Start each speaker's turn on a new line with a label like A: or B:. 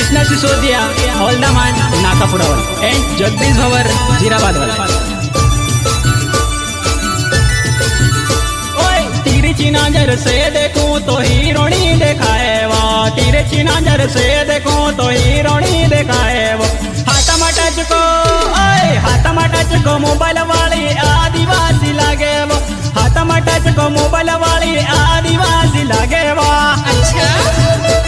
A: कृष्णा सिसोदिया हौलदामान नाकापुरावर एंड जगदीश भवर जीराबाद वाला। ओए तिरछी नजर से देखूं तो हीरोनी दिखाए वो, तिरछी नजर से देखूं तो हीरोनी दिखाए वो। हाथमा टच को ओए हाथमा टच को मोबाइल वाली आदिवासी लागे वो, हाथमा टच को मोबाइल वाली आदिवासी लागे वो।
B: अच्छा